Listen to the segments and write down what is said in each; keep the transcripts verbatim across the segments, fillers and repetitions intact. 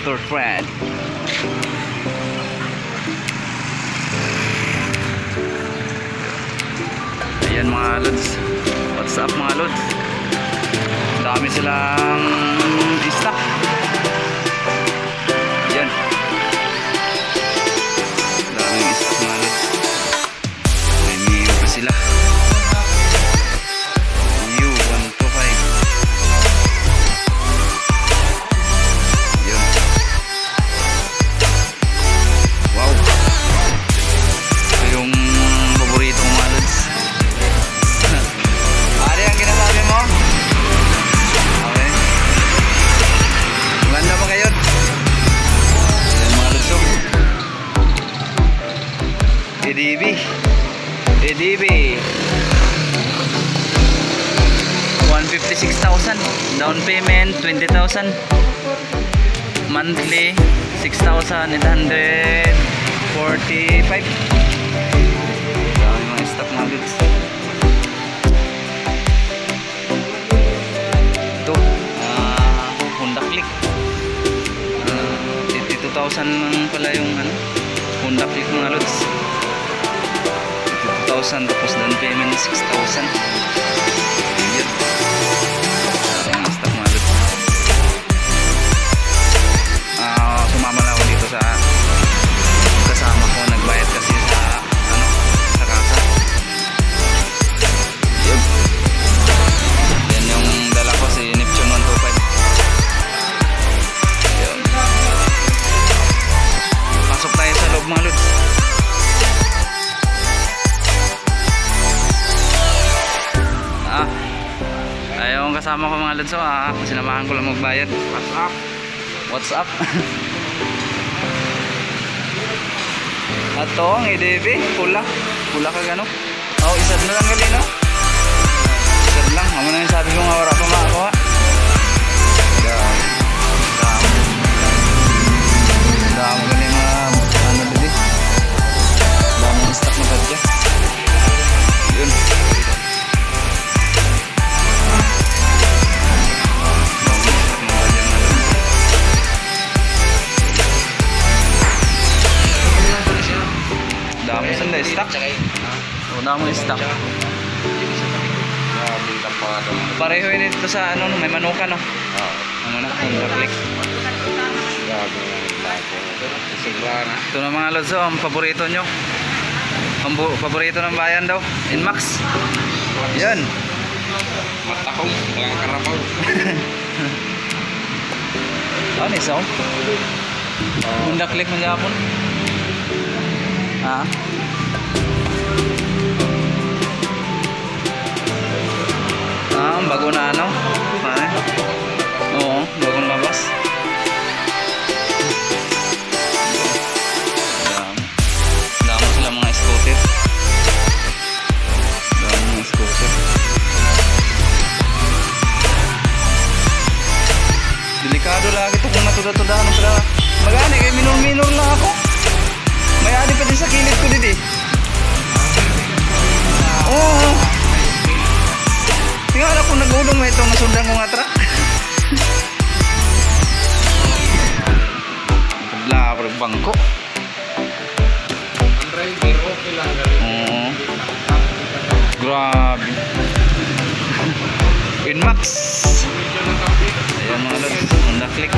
Motor Friend. Ayan mga lods. What's up mga lods? Dami silang stock. Ayan. Daming stock mga lods. May Mio pa sila. Mio one two five. Ayan. Wow. Ito yung paborito ko mga lods. Ari, ang ginasabi mo? Okay. Maganda pa ngayon. Ayan mga lods. E D B E D B one fifty-six thousand. Down payment twenty thousand. Monthly six thousand eight hundred forty-five. Dami mga stock mga lods. Ito uh, Honda Click uh, fifty-two thousand pala yung ano, Honda Click mga lods. fifty-two thousand tapos down payment six thousand. Yun. Dami mga stock mga lods. Uh, sumama na ako dito sa kasama ko, nagbayad kasi sa ano, sa kasa. Yun. Yan yung dala ko, si Neptune one two five. Yun. Pasok tayo sa loob mga lods. Ah, ayaw ang kasama ko mga lods. Ah, sinamahan ko lang magbayad. What's up? What's up? Ato ang E D B, pula. Pula ka gano? Oh, isad na lang gali no? Isad lang. Amo na yung sabi ko nga wala pa makakuha. Dami. Dami. Dami gali mga ano dili. Dami yung stock na kadya. Yun. Dami saan na stock? O, dami stock. Pareho yun ito sa ano, may manuka no? Ano na, Honda Click. Ito na mga lods, ang paborito nyo. Ang paborito ng bayan daw, Inmax. Yan. Matakong, mga karapaw. Ano isa o? Honda Click ng Japon. Ha? Ah, bago na ano? Pare? Oo, bagong labas. Dami. Dami sila mga scooter. Dami mga scooter. Delikado lagi ito kung natuda-tudahan sila. Magani kay minor-minor lang ako. May adi pa din sa kilid ko didi. Oo. Tingala ko nag-udong na itong nasundan ko nga truck. Labra bangko. Ang driver okay lang. Oo. Grabe. Inmax. Ayan mga lods, Honda Click.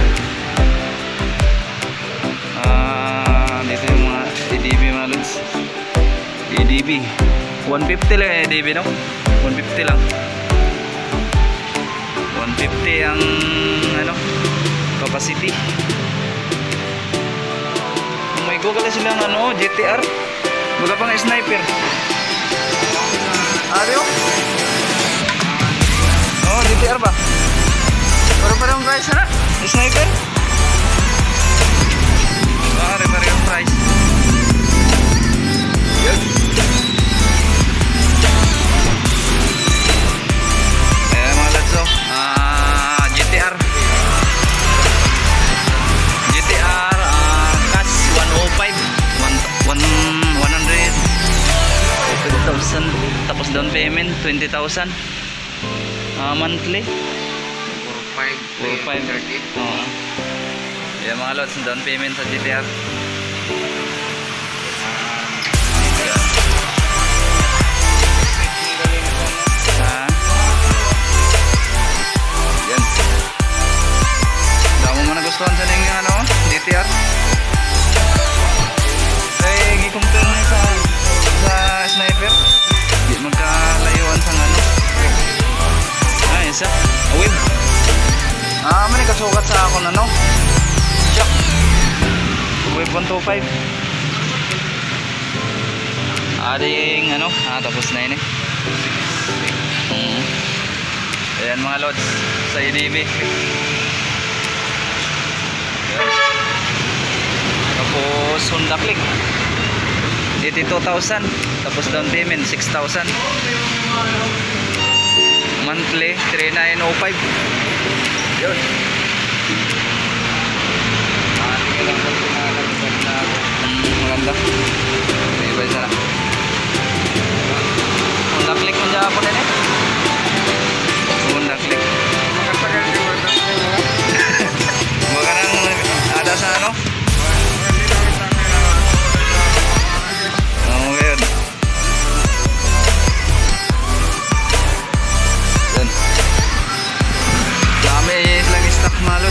Ah, dito yung mga E D B mga lods. E D B one fifty lang E D B no? one fifty lang. one fifty ang ano, capacity. Kung may Google silang ano, G T R. Baga pang sniper. Ariyo? Oh, G T R ba? Pero parang price na? Sniper? Pare-pare yung price. Yun. Ayan mga lads, oh. Uh, G T R. G T R uh, cash one oh five. one hundred thousand. Tapos down payment twenty thousand. Uh, monthly. four five. four five. thirty. Oo. Yan mga lods, down payment sa G T R. Ah. Yan. Damo mo nagustuhan sa ning ano, G T R. Kaya gi-compare mo sa sa sniper. Di magkalayuan sa ano. Ah, isa. Awib. Ah, may kasukat sa ako na no. Shock. Awib one two five. Ading ano, ah, tapos na yun eh. Mm. Ayan mga lods sa E D B. Tapos Honda Click eighty-two thousand. Tapos down payment six thousand. Monthly three nine oh five. Yun. Hmm, maganda. May iba isa na. Honda Click mo dyan po din eh. Honda Click. Baka nang ada sa ano? Oo, ngayon. Yan. Dami lang stock malot.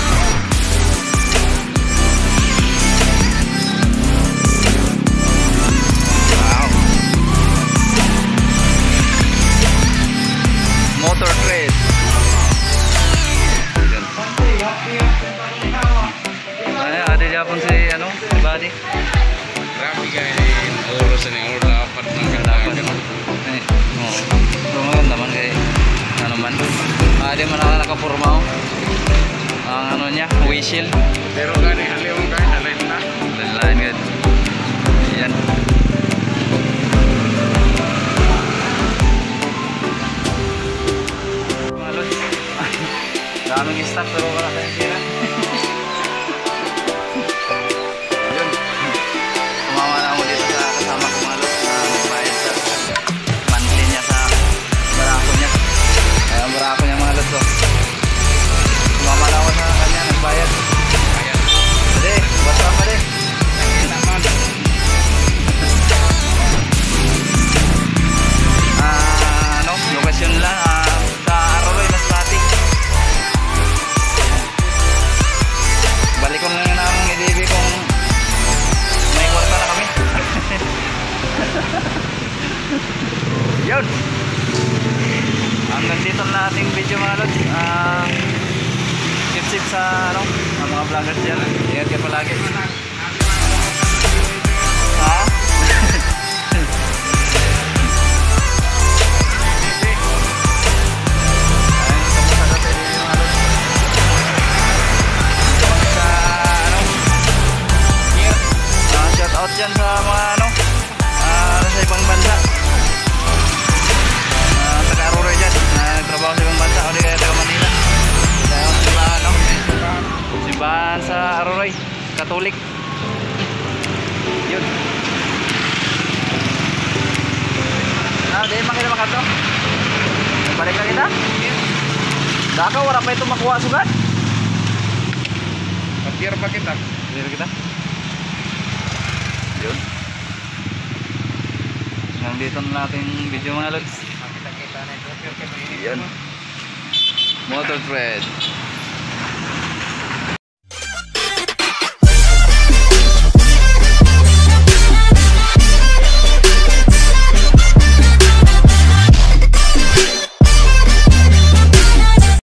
Wow. Motor trade. Yan. Ay, ada Japon si ano, si Buddy. Grabe kayo, oras na yung oras dapat ng Dapat. ganda. Eh, oo. Pero maganda man kay ano man. Ah, di man ako nakapurma oh. Ang ano niya, windshield. Pero gani, haliw kayo, nalain na. Lain good. Yan. Malot. Daming stock pero wala tayong sira. Ayun. Sumama na ako dito sa kasama ko malot na nagbayad sa monthly niya sa barako niya. Kaya ang barako niya malot to. Sumama na ako sa kanya, nagbayad. Ayan. Pwede, basta pa rin. Naman. Ah, ano, lokasyon lang ah, sa Aroroy, Masbate. Balik ko na lang ng E D B kung may kwarta na kami. Yun. Hanggang dito na ating video mga lods. Ah, sip-sip sa ano, ang mga vloggers dyan. Ingat kayo palagi. Ha? Shout out dyan sa mga ano uh, sa ibang bansa, uh, taga Aurora dyan na uh, nagtrabaho sa ibang bansa o di kaya taga Manila. Dahil simbahan no? Simbahan sa Aurora Katolik. Yun. Ah, di makita makato. Balik na kita. Daka wala pa ito makuha sugat. Patir pa kita. Dito kita. Yun. Nandito na natin video mga lods. Kita-kita na ito. Yan. Motor thread.